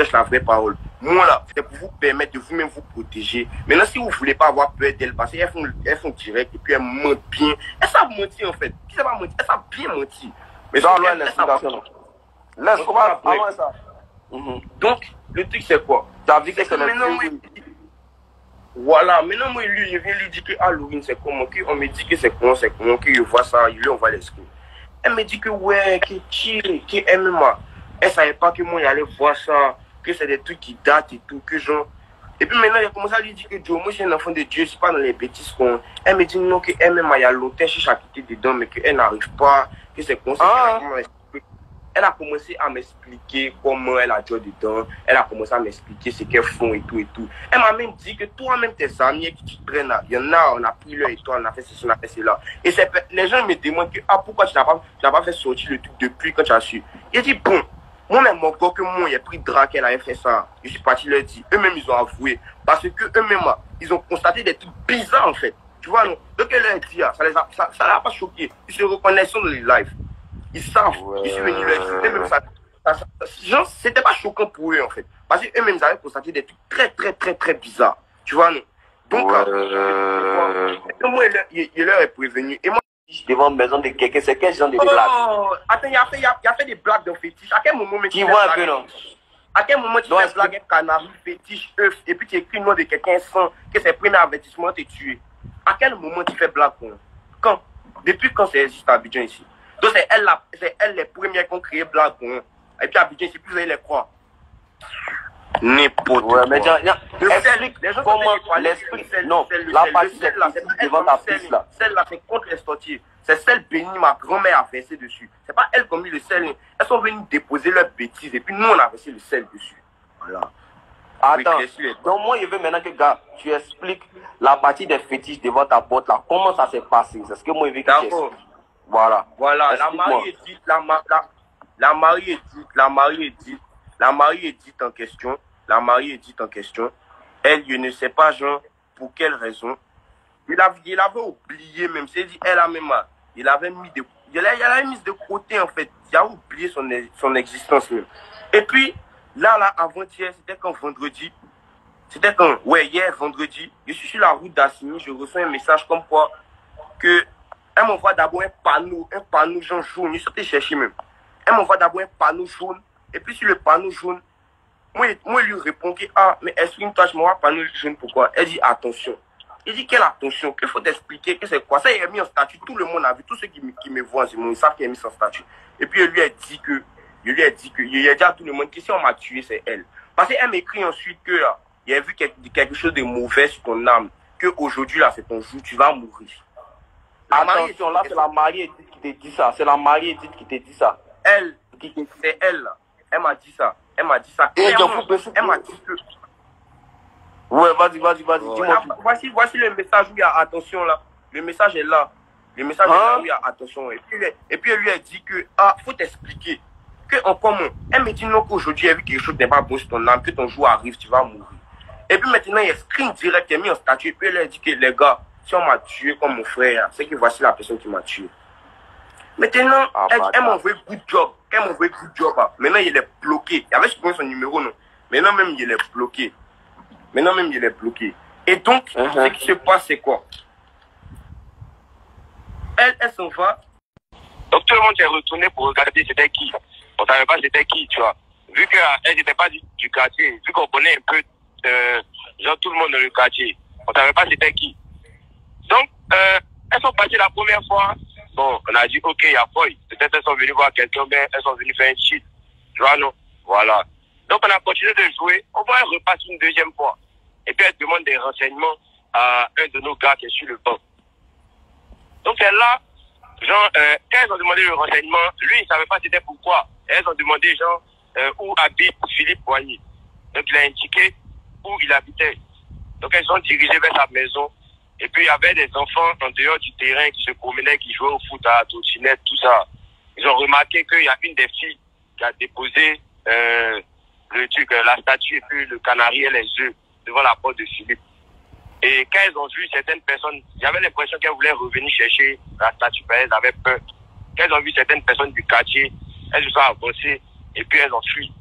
prêche la vraie parole. Moi, là, c'est pour vous permettre de vous-même vous protéger. Maintenant, si vous ne voulez pas avoir peur d'elles, parce qu'elles font direct et puis elles mentent bien. Elles savent mentir, en fait. Qui savent pas mentir? Elles savent bien mentir. Mais dans l'explication. Laisse, comment avant ça? Donc, le truc, c'est quoi? Tu as dit que c'est maintenant, voilà, maintenant, moi, lui, je viens lui dire que Halloween, c'est comment? On me dit que c'est comment, que je vois ça, lui, on voit les screens. Elle me dit que ouais, que chill, que MMA. Elle savait pas que moi, j'allais voir ça, que c'est des trucs qui datent et tout, que genre. Et puis maintenant, il a commencé à lui dire que Joe, moi, je suis un enfant de Dieu, je suis pas dans les bêtises qu'on. Elle me dit non, que MMA, il y a longtemps, je suis quitté dedans, mais qu'elle n'arrive pas, que c'est comme ça. Elle a commencé à m'expliquer comment elle a joué dedans. Elle a commencé à m'expliquer ce qu'elles font et tout et tout. Elle m'a même dit que toi-même, tes amis qui tu traînes là, il y en a, on a pris leur étoile, on a fait ceci, on a fait cela. Et les gens me demandent que, pourquoi tu n'as pas fait sortir le truc depuis quand tu as su. Il a dit, bon, moi-même, mon gars, que moi, il a pris Drac, elle avait fait ça. Je suis parti leur dire. Eux-mêmes, ils ont avoué. Parce que eux-mêmes, ils ont constaté des trucs bizarres, en fait. Tu vois, non? Donc, elle leur dit, ça les a pas choqué. Ils se reconnaissent dans les lives. Ils savent, ils sont venus leur dire, même ça. Genre, c'était pas choquant pour eux, en fait. Parce qu'eux-mêmes, ils avaient constaté des trucs très, très, très, très bizarres. Tu vois, non? Donc, moi, il leur est prévenu. Et moi, devant la maison de quelqu'un, c'est quel genre de blague? Attends, il a fait des blagues de fétiche. À quel moment tu vois un peu, non? À quel moment tu fais blague, un canari, fétiche, œuf, et puis tu écris le nom de quelqu'un sans que c'est le premier avertissement de te tuer? À quel moment tu fais blague? Quand? Depuis quand ça existe à Abidjan ici? Donc c'est elle les premières qui ont créé blague. Et puis Abidjan ici, plus vous allez les croire. N'importe quoi. Mais explique comment l'esprit. Non, la partie devant ta piste là. Celle-là, c'est contre les sorties. C'est celle bénie, ma grand-mère a versé dessus. C'est pas elle qui a mis le sel. Elles sont venues déposer leurs bêtises et puis nous, on a versé le sel dessus. Voilà. Attends, donc moi, je veux maintenant que, gars, tu expliques la partie des fétiches devant ta porte là. Comment ça s'est passé? C'est ce que moi, je veux que tu expliques. Voilà. Voilà, la mariée est dite, la mariée est dite en question. La mariée est dite en question. Elle, je ne sais pas, genre, pour quelle raison. Il avait oublié même. C'est dit, elle a même, il avait mis de côté, en fait. Il a oublié son existence même. Et puis, là, avant-hier, c'était quand vendredi. Hier, vendredi, je suis sur la route d'Assini, je reçois un message comme quoi que elle m'envoie d'abord un panneau jaune, je suis chercher même. Elle m'envoie d'abord un panneau jaune, et puis sur le panneau jaune, moi lui réponds que, mais est-ce qu'une tâche m'envoie un panneau jaune, pourquoi? Elle dit, attention. Il dit, quelle attention? Qu'il faut t'expliquer que c'est quoi? Ça, il a mis en statut, tout le monde a vu, tous ceux qui me voient, ils savent qu'il a mis son statut. Et puis, il lui a dit à tout le monde que si on m'a tué, c'est elle. Parce qu'elle m'écrit ensuite que, il a vu quelque chose de mauvais sur ton âme, que aujourd'hui, là, c'est ton jour, tu vas mourir. Attention, là, c'est la mariée Edith qui te dit ça. C'est la mariée Edith qui te dit ça. C'est elle, là. Elle m'a dit ça. Elle m'a dit ça. Elle m'a dit que... Ouais, vas-y, dis-moi. Voici le message où il y a attention, là. Le message est là. Le message est là où il y a attention. Et puis, elle lui a dit que, faut t'expliquer. Que, en commun, elle me dit non qu'aujourd'hui, elle a vu quelque chose n'est pas bon sur ton âme, que ton jour arrive, tu vas mourir. Et puis maintenant, il y a screen direct, il a mis en statut. Et puis, elle a dit que, les gars, si on m'a tué comme mon frère, c'est que voici la personne qui m'a tué. Maintenant, elle m'a envoyé good job. Maintenant, il est bloqué. Il avait supprimé son numéro, non. Maintenant, même, il est bloqué. Et donc, ce qui se passe, c'est quoi? Elle s'en va. Donc, tout le monde est retourné pour regarder c'était qui. On ne savait pas c'était qui, tu vois. Vu qu'elle n'était pas du quartier, vu qu'on connaît un peu, genre, tout le monde dans le quartier, on ne savait pas c'était qui. Donc, elles sont parties la première fois. Bon, on a dit, ok, il y a Foy. Peut-être elles sont venues voir quelqu'un, mais elles sont venues faire un shit. Tu vois, non? Voilà. Donc, on a continué de jouer. On va repasser une deuxième fois. Et puis, elle demande des renseignements à un de nos gars qui est sur le banc. Donc, c'est là, genre, quand elles ont demandé le renseignement, lui, il ne savait pas c'était pourquoi. Elles ont demandé, genre, où habite Philippe Poigny. Donc, il a indiqué où il habitait. Donc, elles sont dirigées vers sa maison. Et puis, il y avait des enfants en dehors du terrain qui se promenaient, qui jouaient au foot à la trottinette, tout ça. Ils ont remarqué qu'il y a une des filles qui a déposé le truc, la statue et puis le canari et les œufs devant la porte de Philippe. Et quand elles ont vu certaines personnes, il y avait l'impression qu'elles voulaient revenir chercher la statue, parce qu'elles avaient peur. Quand elles ont vu certaines personnes du quartier, elles se sont avancées et puis elles ont fui.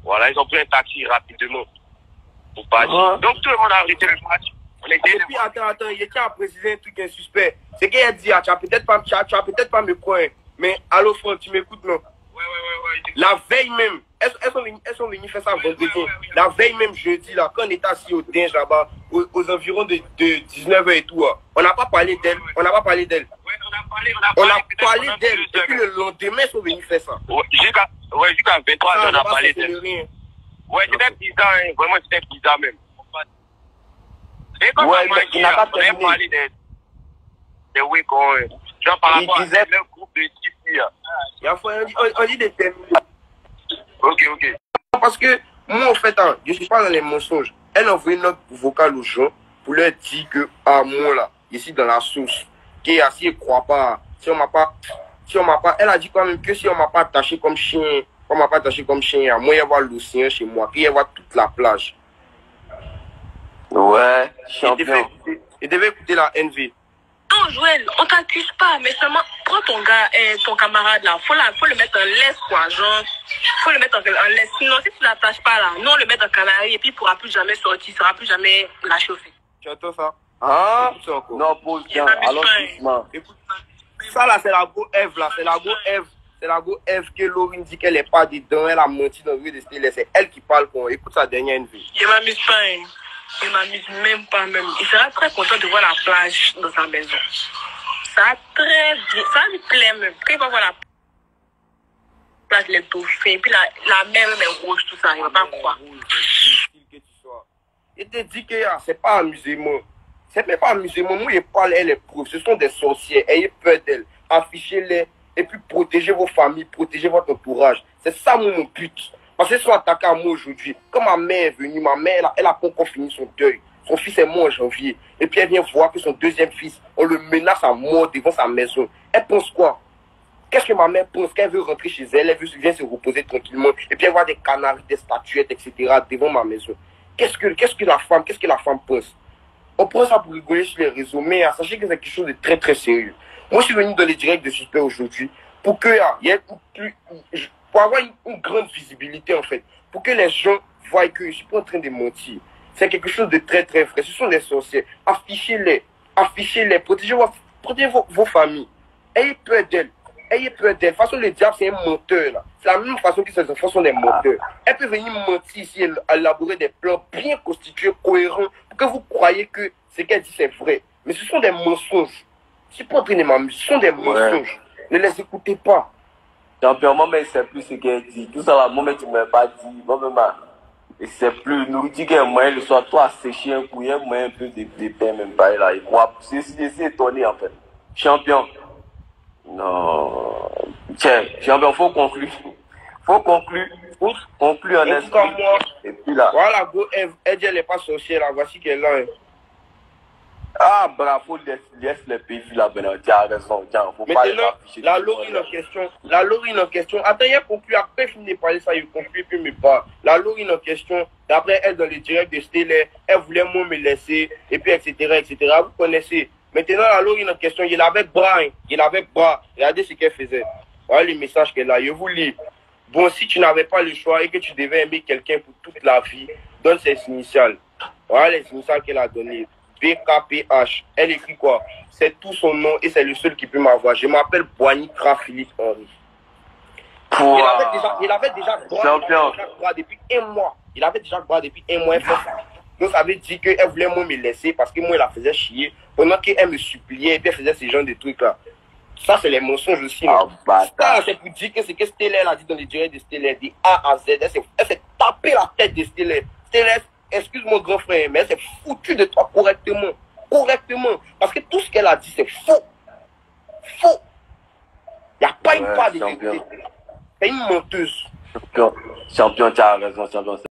Voilà, ils ont pris un taxi rapidement pour partir. Donc tout le monde a arrêté le match. Et puis attends, il tient à préciser un truc insuspect. C'est qu'il a dit, tu vas peut-être pas me croire, mais allô Franck, tu m'écoutes non? Ouais. La veille même, elles sont venues faire ça vendredi. La veille même jeudi, là, quand on était assis au Dinge là-bas, aux environs de 19h et tout, on n'a pas parlé d'elle. On n'a pas parlé d'elle. On a parlé d'elle. Et puis le lendemain, elles sont venues faire ça. Jusqu'à 23h, on a parlé d'elle. Ouais, c'était bizarre, hein. Vraiment, c'était bizarre même. Et comme on a parlé des Wikons, genre par rapport à leur groupe de 10 filles. On dit des termes. Ok. Parce que moi, en fait, je ne suis pas dans les mensonges. Elle a envoyé notre vocal aux gens pour leur dire que, moi là, ici dans la sauce, qui si elle ne croit pas, si on m'a pas, elle a dit quand même que si on m'a pas attaché comme chien, moi, il y avoir l'océan chez moi, qu'il y avoir toute la plage. Ouais, champion. Il devait écouter la NV. Non, Joël, on t'accuse pas, mais seulement prends ton gars, ton camarade là, faut le mettre en laisse quoi, genre, faut le mettre en laisse. Sinon, si tu l'attaches pas là, nous on le met en canarie et puis il pourra plus jamais sortir, il sera plus jamais la chauffer. Tu entends ça? Non, pose bien, alors doucement. Écoute, ça là, c'est la go Eve là, c'est la go Eve que Laurine dit qu'elle est pas dedans, elle a menti dans le de style, c'est elle qui parle qu'on écoute sa dernière NV. Je m'amuse pas, hein. Il m'amuse même pas même. Il sera très content de voir la plage dans sa maison. Ça a très bien. Ça lui plaît même. Quand il va voir la plage, les dauphins, et puis la mer même est rouge, tout ça, il va pas croire. Il te dit que c'est pas amusement. C'est même pas amusement. Moi, je parle, elle est preuve. Ce sont des sorcières. Ayez peur d'elles. Affichez-les. Et puis protégez vos familles, protégez votre entourage. C'est ça mon but. Parce qu'ils sont attaqués à moi aujourd'hui. Quand ma mère est venue, elle a pas encore fini son deuil. Son fils est mort en janvier. Et puis elle vient voir que son deuxième fils, on le menace à mort devant sa maison. Elle pense quoi? Qu'est-ce que ma mère pense? Qu'elle veut rentrer chez elle, elle vient se reposer tranquillement. Et puis elle voit des canaris, des statuettes, etc. devant ma maison. Qu'est-ce que la femme pense? On prend ça pour rigoler sur les réseaux, mais sachez que c'est quelque chose de très très sérieux. Moi je suis venu dans les directs de Suspect aujourd'hui pour que pour avoir une grande visibilité en fait, pour que les gens voient que je ne suis pas en train de mentir. C'est quelque chose de très très vrai. Ce sont des sorciers. Affichez-les, protégez vos familles. Ayez peur d'elles. De toute façon, le diable c'est un menteur là. C'est la même façon que ces enfants sont des menteurs. Elle peut venir mentir ici et élaborer des plans bien constitués, cohérents, pour que vous croyez que ce qu'elle dit c'est vrai. Mais ce sont des mensonges. Je ne suis pas en train de m'amuser. Ce sont des mensonges. Ne les écoutez pas. Champion, moi, mais il ne sait plus ce qu'elle dit. Tout ça, là, moi, mais tu ne m'as pas dit. Moi, même, il ne sait plus. Nous dit qu'il y a un moyen, le soir, toi, sécher un coup, il y a un moyen un peu de pain, même pas là. Et moi, c'est étonné, en fait. Champion. Non. Tiens, champion, faut conclure. Conclure en esprit. Et puis là. Voilà, go, elle dit, elle n'est pas sorcière, là. Voici qu'elle est là. Ah, bravo, laisse les pays là, ben, tu as raison, tiens, faut pas maintenant, la Laurine en question, attends, il a conclu, après, je finis de parler ça, il conclut, puis me parle. La Laurine en question, d'après elle, dans les directs de Stélé, elle voulait moi me laisser, et puis, etc. Vous connaissez. Maintenant, la Laurine en question, il avait bras, regardez ce qu'elle faisait. Voilà le message qu'elle a, je vous lis. Bon, si tu n'avais pas le choix et que tu devais aimer quelqu'un pour toute la vie, donne ses initiales. Voilà les initiales qu'elle a données. BKPH. Elle écrit quoi? C'est tout son nom et c'est le seul qui peut m'avoir. Je m'appelle Boigny-Kra Philippe Henry. Il avait déjà droit depuis un mois. Donc ça veut dire qu'elle voulait moi me laisser parce que moi elle la faisait chier pendant qu'elle me suppliait et puis elle faisait ce genre de trucs là. Ça c'est les mensonges aussi. Ça c'est pour dire que c'est que Stélé a dit dans les directs de Stélé, de A à Z. Elle s'est tapé la tête de Stélé. Excuse mon grand frère, mais elle s'est foutue de toi correctement. Parce que tout ce qu'elle a dit, c'est faux. Il n'y a pas une part de vérité. C'est une menteuse. Champion, tu as raison, champion.